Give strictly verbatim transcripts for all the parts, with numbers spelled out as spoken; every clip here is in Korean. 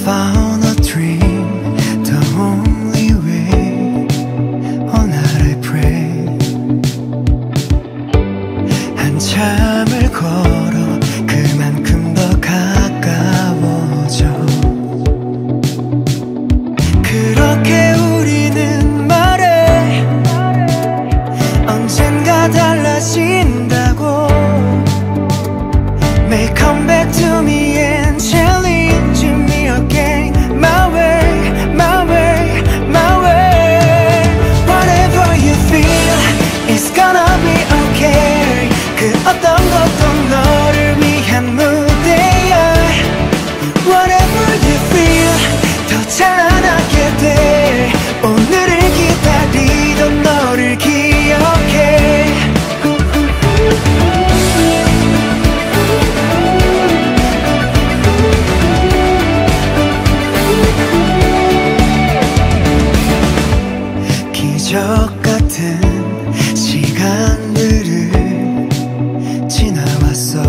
found a dream the only way. All night I pray. 한참을 걸어 그만큼 더 가까워져. 그렇게 우리는 말해 언젠가 달라진다고. May come back to me and challenge me again. My way, my way, my way. Whatever you feel, it's gonna be okay. 그 어떤 것도 너를 위한 무대야. Whatever you feel, 더 찬란하게 돼. 오늘을 기다리던 너를 기억해. 기적 같은 시간들을 지나왔어.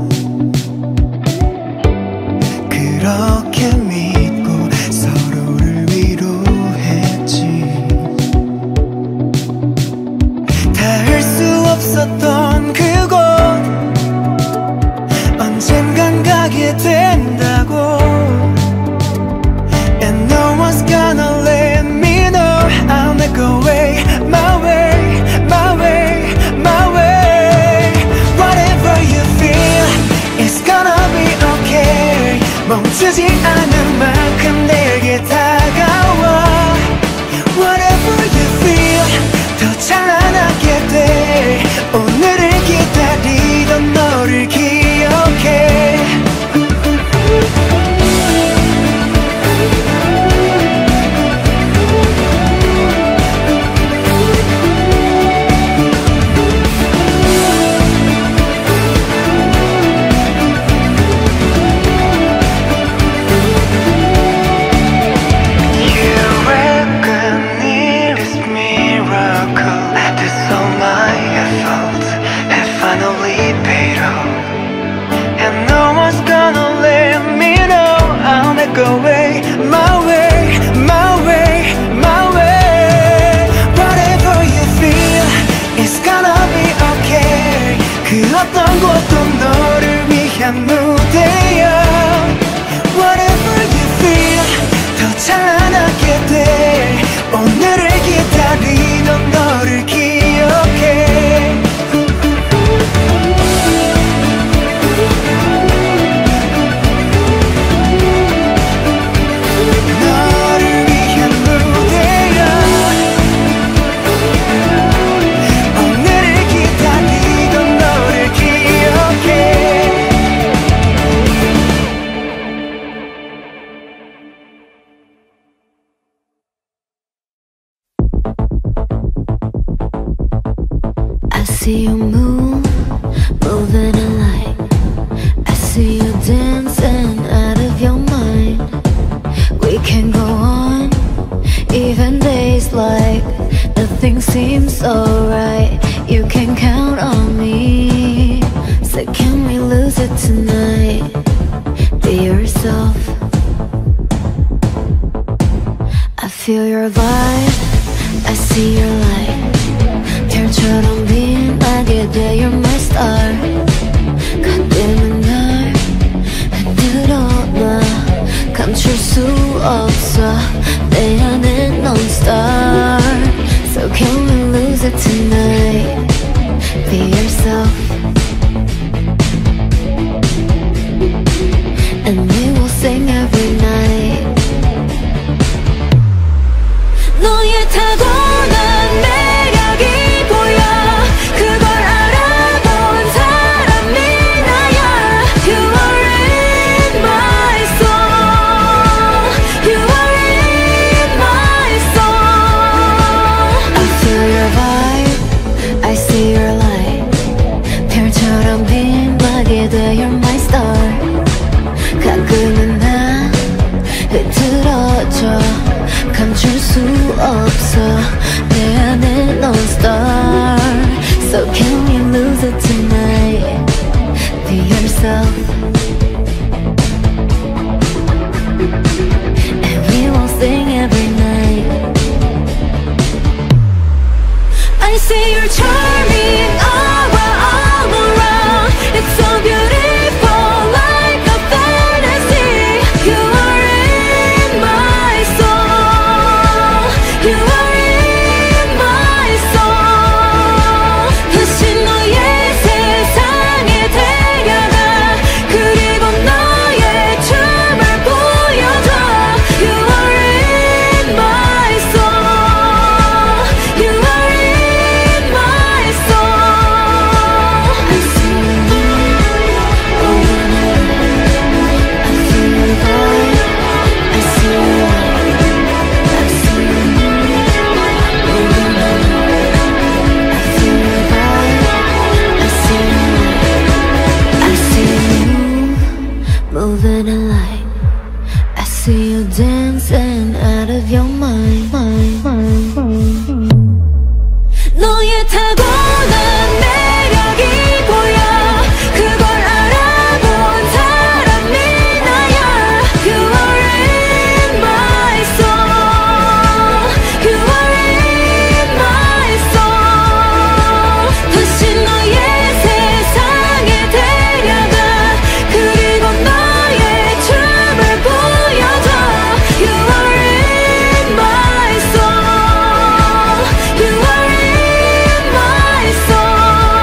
그렇게 믿고 서로를 위로했지. 닿을 수 없었던 그곳 언젠간 가게 된다고. And no one's gonna let me know I'll make a way. My way, my way, my way. Whatever you feel, it's gonna be okay. 멈추지 않을 만큼 내게 다가와. Whatever you feel, 더 찬란하게 돼. 오늘을 기다리던 너를 기억해. Go away, my way, my way, my way. Whatever you feel, it's gonna be okay. 그 어떤 곳도 너를 위한 무대야. Whatever you feel, 더 찬란하게 돼. 오늘을 기다리던 너를 기억해. I see you move, moving in light. I see you dancing out of your mind. We can go on, even days like nothing seems so right. You can count on me. So can we lose it tonight? Be yourself. I feel your vibe, I see your light. 별처럼 빛나게 돼, you're my star. 가끔은 날 흔들어놔. 감출 수 없어, 내 안에 넌 star. So can we lose it tonight? Be yourself. And we will sing every night. 너의 타고난 매력이 그걸 알아본 사람이 나야. You are in my soul. You are in my soul. I feel your vibe, I see your light. 별처럼 빛나게 돼, you're my star. 가끔은 나 흐트러져. 감출 수 없어, 내 안에 넌 star. So can we lose it tonight? Be yourself. see you're charming all around, all around. It's so beautiful, like a fantasy. You are in my soul. You are in my soul. 다시 너의 세상에 데려가. 그리고 너의 춤을 보여줘. You are in my soul. You are in my soul. I see you over there. I feel your vibe. I see you. I see you over there. I feel your vibe. I see you. I see you moving a light. I see you dancing out of your mind, mind, mind, mind. 너의 타고난 매력이 보여. 그걸 알아본 사람이 나야. You are in my soul. You are in my soul. 다시 너의 세상에 데려가. 그리고 너의 춤을 보여줘. You are in my soul. You are in my soul.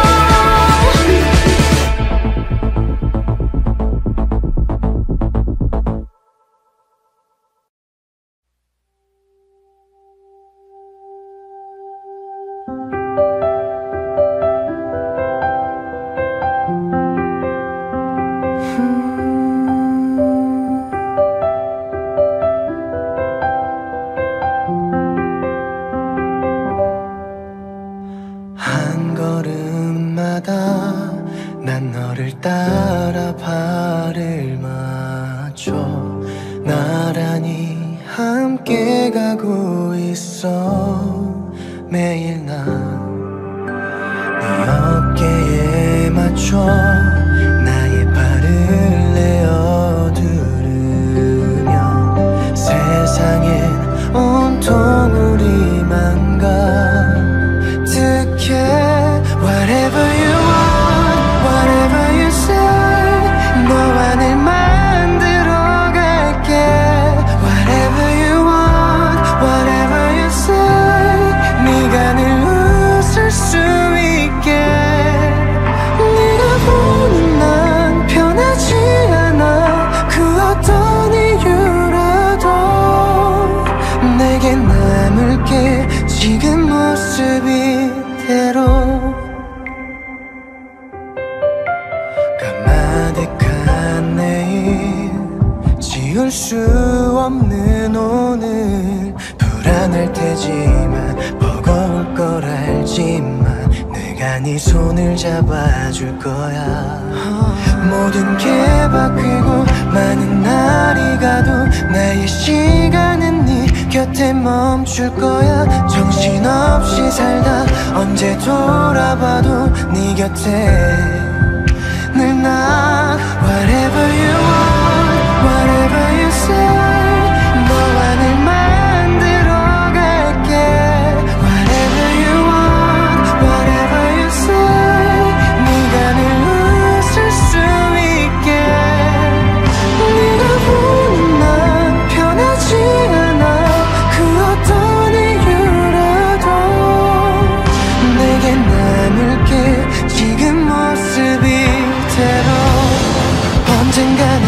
한 걸음마다 난 너를 따라 발을 맞춰 나란히 함께 가고 있어. 매일 난 네 어깨에 맞춰 나의 발을 내어두르며 세상엔 온통 우리만 가득해. Whatever you want, whatever you say, 너와 늘 만들어 갈게. Whatever you want, whatever you say, 네가 늘 웃을 수 있게. 네가 보는 난 변하지 않아. 그 어떤 이유라도 내게 남을게. 지금 모습 이대로. 까마득한 내일, 지울 수 없는 오늘. 불안할 테지만 버거울 걸 알지만 내가 네 손을 잡아줄 거야. 모든 게 바뀌고 많은 날이 가도 나의 시간은 네 곁에 멈출 거야. 정신없이 살다 언제 돌아봐도 네 곁에 늘 나. Whatever you want, whatever you say, 너와 늘 만들어 갈게. Whatever you want, whatever you say, 네가 늘 웃을 수 있게. 네가 보는 난 변하지 않아. 그 어떤 이유라도 내게 남을게. 지금 모습 이대로. 언젠간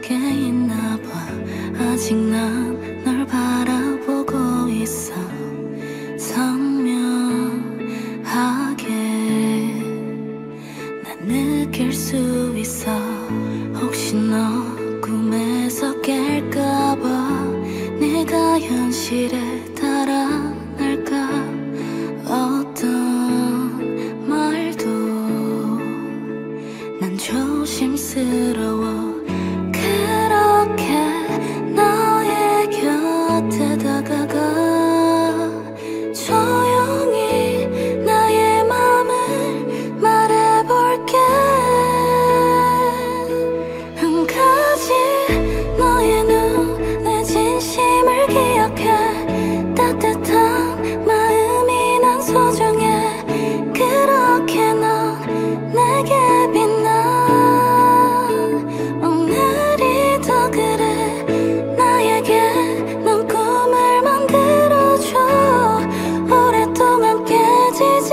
게 있나 봐. 아직 난 널 바라보고 있어. 선명하게 난 느낄 수 있어. 혹시 너 꿈에서 깰까봐 내가 현실에 달아날까. 어떤 말도 난 조심스러워. 그렇게 너의 곁에 다가가 조용히 나의 맘을 말해볼게. 한 가지 너의 눈에 진심을 기억해. 따뜻한 마음이 난 소중해. 그렇게 넌 내게 빛나. 오늘이 더 그래. 나에게 넌 꿈을 만들어줘. 오랫동안 깨지지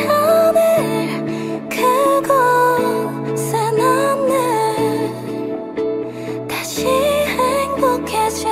않을 그곳에 난 늘 다시 행복해져.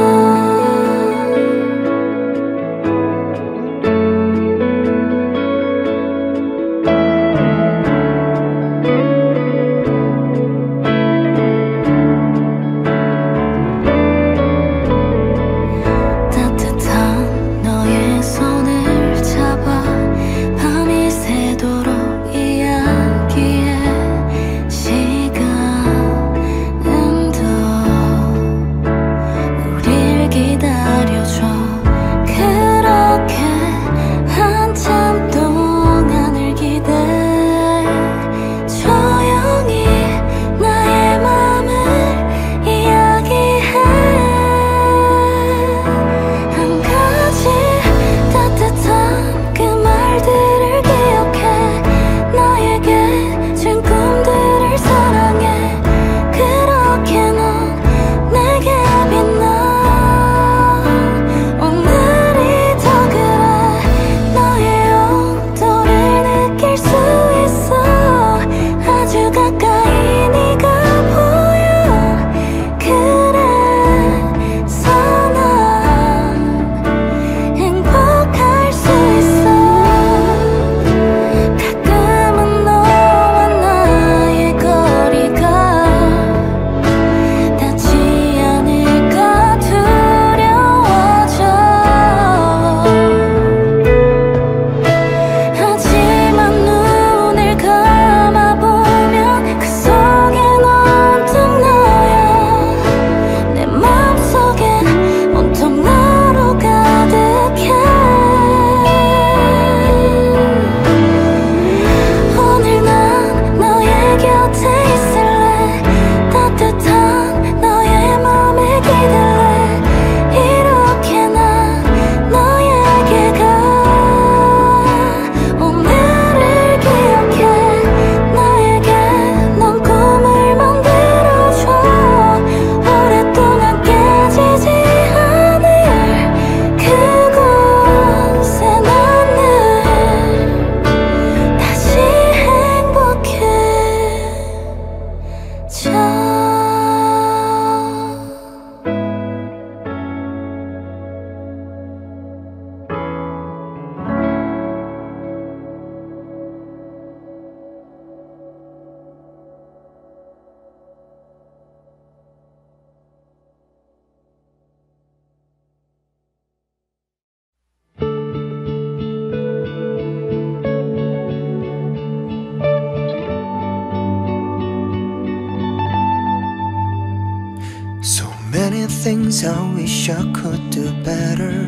Many things I wish I could do better.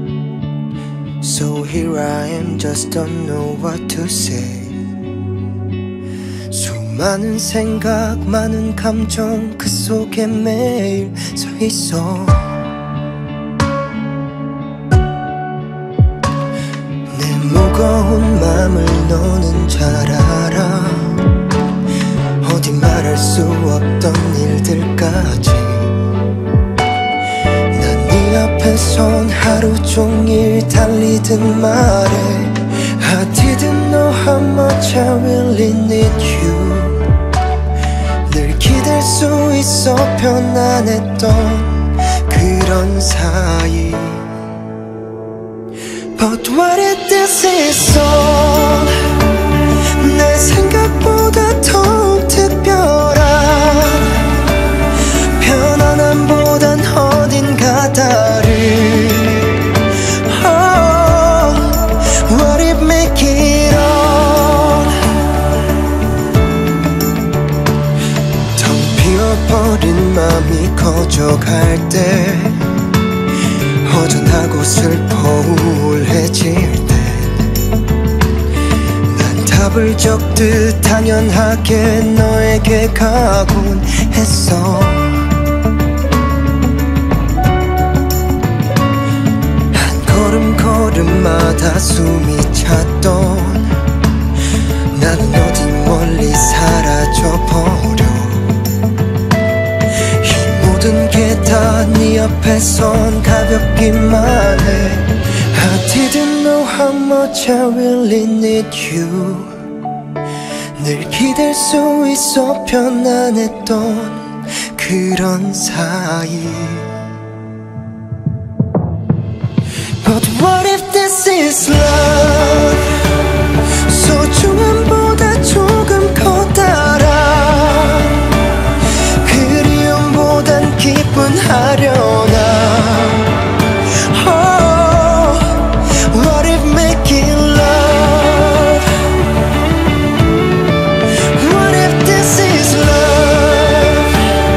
So here I am, just don't know what to say. 수많은 생각, 많은 감정 그 속에 매일 서 있어. 내 무거운 맘을 너는 잘 알아. 어디 말할 수 없던 일들까지 앞에선 하루 종일 달리듯 말해. I didn't know how much I really need you. 늘 기대 기댈 수 있어 편안했던 그런 사이. But what if this is all 내 생각보다 더욱 특별한 편안함보단 어딘가 다른 oh, what if make it all 텅 비어버린 맘이 커져갈 때 허전하고 슬퍼 우울해질 때 난 답을 적듯 당연하게 너에게 가곤 했어. 한 걸음 걸음마다 숨이 찼던 나는 어디 멀리 사라져버려. 모든 게 다 네 앞에선 가볍기만 해. I didn't know how much I really need you. 늘 기댈 수 있어 편안했던 그런 사이. But what if this is love? 소중함보다 조금 커다란 그리움보단 기쁜하려나. Oh, what if making love? What if this is love?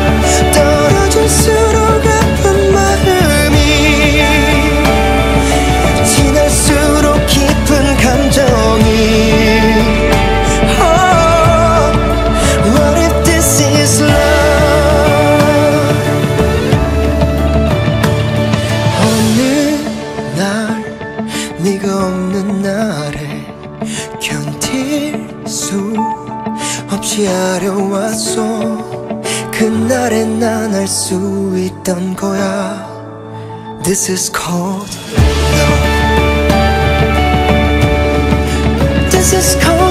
떨어질수록 아픈 마음이 지날수록 깊은 감정이. Oh, what if this is love? 네가 없는 날에 견딜 수 없이 아려왔어. 그날에 난 알 수 있던 거야. This is called love. This is called